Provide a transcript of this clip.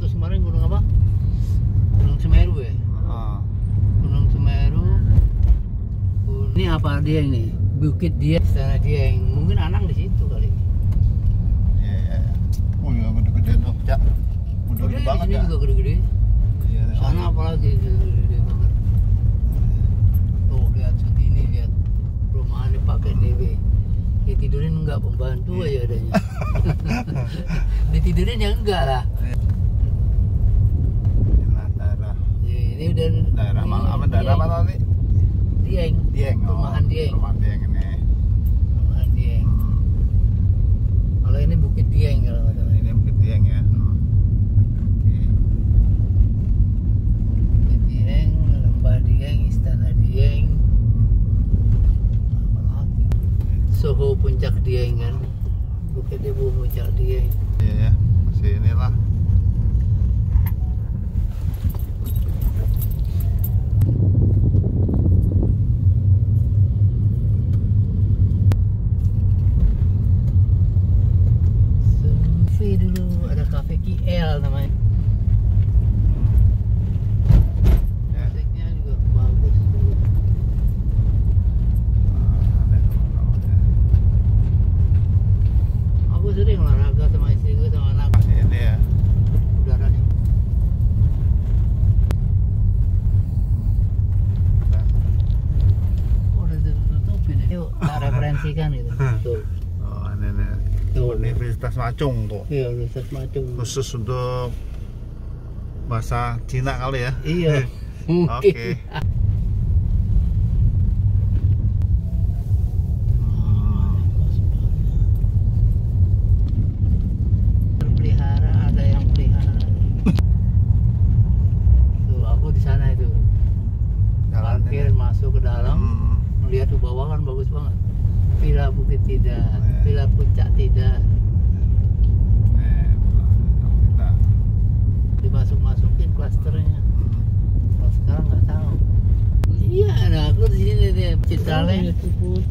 meletus kemarin gunung apa? Gunung Semeru ya? Gunung Semeru. Ini apa dia ini? Bukit Dieng, Istana Dieng. Mungkin Anang di situ kali. Iya. Oh iya, gede-gede tuh, Cak. Gede banget ya. Di sini juga gede-gede. Iya. Sana apalagi gede-gede banget. Tuh lihat ini lihat perumahan dipakai DW. Ditidurin enggak, pembantu aja adanya. Ditidurin ya enggak lah. Ini udah daerah mana? Apa daerah mana tadi? Dieng. Perumahan Dieng. Perumahan Dieng ini. Perumahan Dieng. Kalau ini Bukit Dieng kalau nggak salah. Ini Bukit Dieng ya. Oke. Bukit Dieng, Lembah Dieng, Istana Dieng. Apa lagi? Soho Puncak Dieng kan. Bukit Debu Puncak Dieng. Iya, masih inilah. Dulu ada kafe KL namanya. Musiknya juga bagus tuh. Aku sering olahraga sama istri gue sama anak. Ini ya. Udaranya. Oh, udah tutupin ya. Yuk, tak referensikan gitu. Tuh. Oh, ini. Universitas Macung tuh. Iya, Universitas Macung. Khusus untuk bahasa Cina kali ya. Iya. Oke. Terpelihara, ada yang pelihara. Tuh, aku di sana itu. Parkir masuk ke dalam, melihat ke bawah kan bagus banget. Villa Bukit tidak, Villa Puncak tidak. Dimasuk-masukin klasternya. Kalau sekarang nggak tahu. Iya, nah aku di sini deh, Citrale.